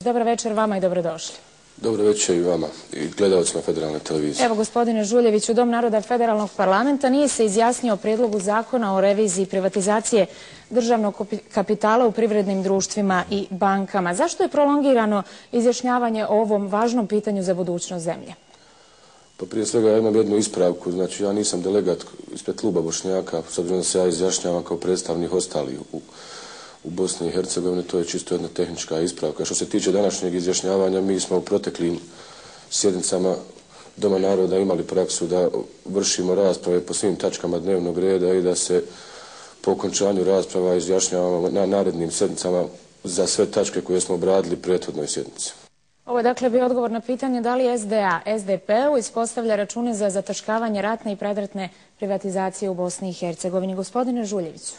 Dobar večer vama i dobrodošli. Dobro večer i vama i gledalcima Federalne televizije. Evo, gospodine Žuljeviću, Dom naroda Federalnog parlamenta nije se izjasnio o prijedlogu zakona o reviziji privatizacije državnog kapitala u privrednim društvima i bankama. Zašto je prolongirano izjašnjavanje o ovom važnom pitanju za budućnost zemlje? Pa prije svega ja imam jednu ispravku. Znači, ja nisam delegat ispred kluba Bošnjaka, s obzirom da se ja izjašnjavam kao predstavnik ostalih u Bosni i Hercegovini, to je čisto jedna tehnička ispravka. Što se tiče današnjeg izjašnjavanja, mi smo u proteklim sjednicama Doma naroda imali praksu da vršimo rasprave po svim tačkama dnevnog reda i da se po okončanju rasprava izjašnjavamo na narednim sjednicama za sve tačke koje smo obradili prethodnoj sjednici. Ovo je dakle bio odgovor na pitanje da li SDA SDP-u ispostavlja račune za zataškavanje ratne i predratne privatizacije u Bosni i Hercegovini. Gospodine Žuljeviću.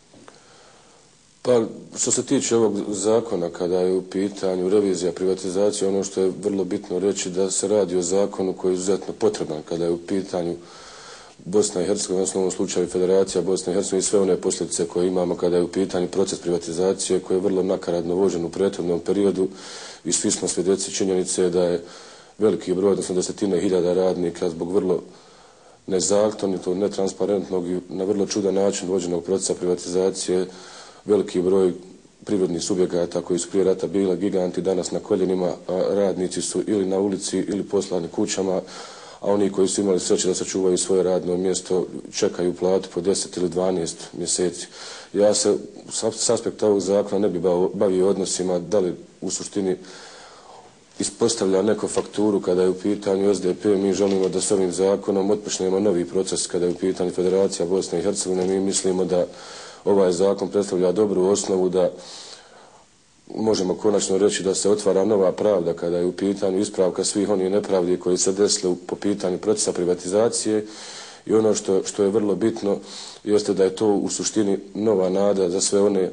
Pa, što se tiče ovog zakona, kada je u pitanju revizija privatizacije, ono što je vrlo bitno reći da se radi o zakonu koji je izuzetno potreban kada je u pitanju Bosna i Hercegovina, odnosno u ovom slučaju Federacija Bosne i Hercegovine i sve one posljedice koje imamo kada je u pitanju proces privatizacije koji je vrlo nakaradno vođen u prethodnom periodu i svi smo svjedoci činjenice da je veliki broj, odnosno desetine hiljada radnika zbog vrlo nezakonitog, netransparentnog i na vrlo čudan način vođenog procesa privatizacije, veliki broj privrednih subjekata koji su prije rata bili giganti danas na koljenima, a radnici su ili na ulici ili poslani kućama, a oni koji su imali sreće da sačuvaju svoje radno mjesto čekaju platu po 10 ili 12 mjeseci. Ja se s aspekta ovog zakona ne bi bavio odnosima da li u suštini ispostavlja neko fakturu kada je u pitanju SDP. Mi želimo da s ovim zakonom otpočnemo novi proces kada je u pitanju Federacija Bosne i Hercegovine. Mi mislimo da ovaj zakon predstavlja dobru osnovu da možemo konačno reći da se otvara nova pravda kada je u pitanju ispravka svih onih nepravdi koji se desili po pitanju procesa privatizacije i ono što je vrlo bitno jeste da je to u suštini nova nada za sve one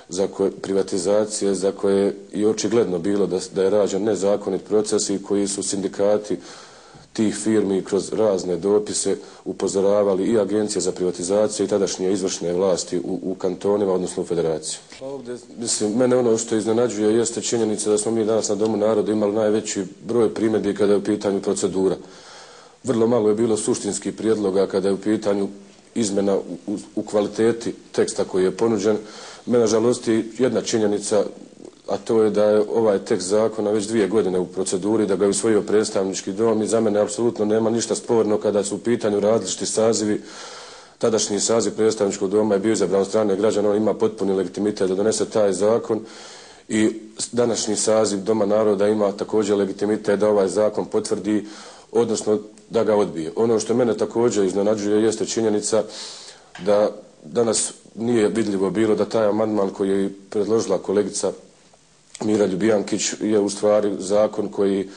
privatizacije za koje je očigledno bilo da je rađen nezakonit proces i koji su sindikati tih firmi kroz razne dopise upozoravali i agencije za privatizaciju i tadašnje izvršne vlasti u kantonima, odnosno u federaciji. Ovdje, mislim, mene ono što iznenađuje jeste činjenica da smo mi danas na Domu naroda imali najveći broj primjedbi kada je u pitanju procedura. Vrlo malo je bilo suštinskih prijedloga kada je u pitanju izmjena u kvaliteti teksta koji je ponuđen. Mene žalosti jedna činjenica, a to je da je ovaj tekst zakona već 2 godine u proceduri, da ga je usvojio predstavnički dom i za mene apsolutno nema ništa sporno kada su u pitanju različiti sazivi. Tadašnji saziv predstavničkog doma je bio izabran od strane građana, on ima potpuni legitimitet da donese taj zakon i današnji saziv Doma naroda ima također legitimitet da ovaj zakon potvrdi, odnosno da ga odbije. Ono što mene također iznenađuje jeste činjenica da danas nije vidljivo bilo da taj amandman koji je predložila kolegica Mira Ljubijankić je u stvari zakon koji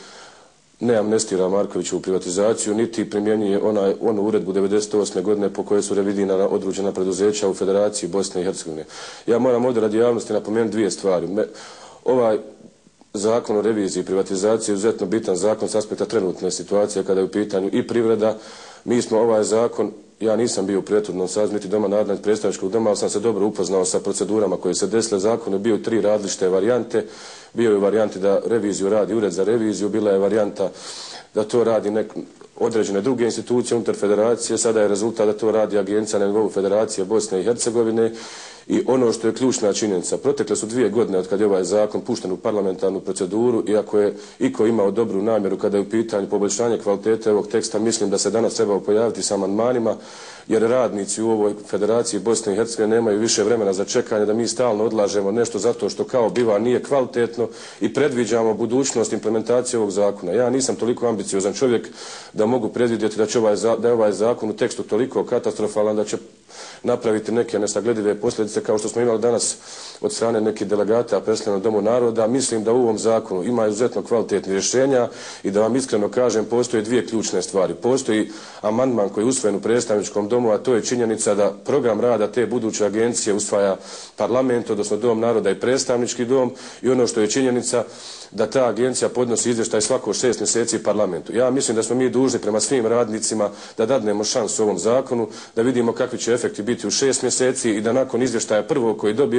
ne amnestira Markovićevu privatizaciju, niti primjenjuje onu uredbu 1998. godine po kojoj su revidirana određena preduzeća u Federaciji Bosne i Hercegovine. Ja moram ovdje radi javnosti napomenuti 2 stvari. Ovaj zakon o reviziji privatizacije je izuzetno bitan zakon s aspekta trenutne situacije kada je u pitanju i privreda. Mi smo ovaj zakon, ja nisam bio u prethodnom sazivu niti Doma naroda niti predstavničkog doma, ali sam se dobro upoznao sa procedurama koje se desile. Zakon je bio 3 različite varijante. Bio je varijanti da reviziju radi ured za reviziju, bila je varijanta da to radi određene druge institucije unutar federacije, sada je rezultat da to radi agencija na nivou Federacije Bosne i Hercegovine. I ono što je ključna činjenica, protekle su 2 godine od kada je ovaj zakon pušten u parlamentarnu proceduru i ako je iko imao dobru namjeru kada je u pitanju poboljšanje kvalitete ovog teksta, mislim da se danas trebao pojaviti sa amandmanima, jer radnici u ovoj Federaciji Bosne i Hercegovine nemaju više vremena za čekanje, da mi stalno odlažemo nešto zato što kao biva nije kvalitetno i predviđamo budućnost implementacije ovog zakona. Ja nisam toliko ambiciozan čovjek da mogu predvidjeti da je ovaj zakon u tekstu toliko katastrofalan da će napraviti neke nesagledive posljedice kao što smo imali danas od strane nekih delegata predstavljeno Domu naroda. Mislim da u ovom zakonu ima izuzetno kvalitetnih rješenja i da vam iskreno kažem postoje 2 ključne stvari. Postoji amandman koji je usvojen u predstavničkom domu, a to je činjenica da program rada te buduće agencije usvaja parlament, odnosno Dom naroda i predstavnički dom, i ono što je činjenica da ta agencija podnosi izvještaj svako 6 mjeseci parlamentu. Ja mislim da smo mi dužni prema svim radnicima da dadnemo šansu ovom zakonu, da vidimo kakvi će efekti biti u 6 mjeseci i da nakon izvještaja prvog koji dobijemo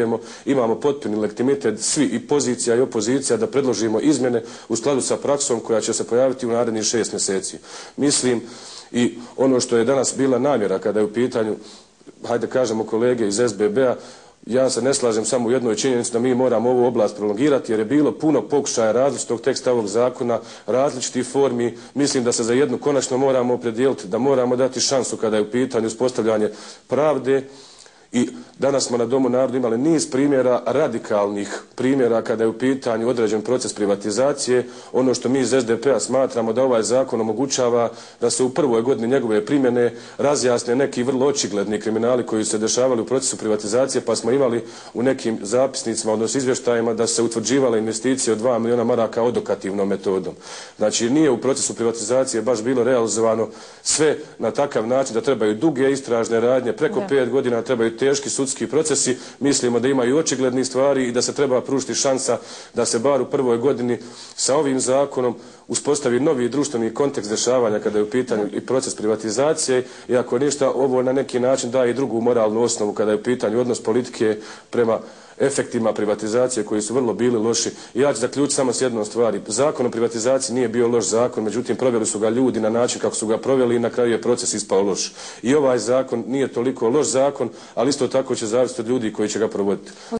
imamo potpuni legitimitet svi i pozicija i opozicija da predložimo izmjene u skladu sa praksom koja će se pojaviti u narednih 6 mjeseci. Mislim i ono što je danas bila namjera kada je u pitanju, hajde kažemo kolege iz SBB-a, ja se ne slažem samo u jednoj činjenici da mi moramo ovu oblast prolongirati jer je bilo puno pokušaja različitog teksta ovog zakona, različitih formi. Mislim da se za jednu konačno moramo opredijeliti, da moramo dati šansu kada je u pitanju uspostavljanje pravde. I danas smo na Domu naroda imali niz primjera, radikalnih primjera kada je u pitanju određen proces privatizacije. Ono što mi iz SDP-a smatramo da ovaj zakon omogućava da se u prvoj godini njegove primjene razjasne neki vrlo očigledni kriminali koji su se dešavali u procesu privatizacije, pa smo imali u nekim zapisnicima, odnosno izvještajima, da se utvrđivale investicije od 2 milijuna maraka odokativnom metodom. Znači nije u procesu privatizacije baš bilo realizovano sve na takav način da trebaju duge istražne radnje, preko 5 godina trebaju teški sudski procesi. Mislimo da ima i očiglednih stvari i da se treba pružiti šansa da se bar u prvoj godini sa ovim zakonom uspostavi novi društveni kontekst dešavanja kada je u pitanju i proces privatizacije i ako ništa ovo na neki način daje i drugu moralnu osnovu kada je u pitanju odnos politike prema efektima privatizacije koji su vrlo bili loši. I ja ću zaključiti samo s jednom stvari. Zakon o privatizaciji nije bio loš zakon, međutim proveli su ga ljudi na način kako su ga proveli i na kraju je proces ispao loš. I ovaj zakon nije toliko loš zakon, ali isto tako će zavisiti od ljudi koji će ga provoditi.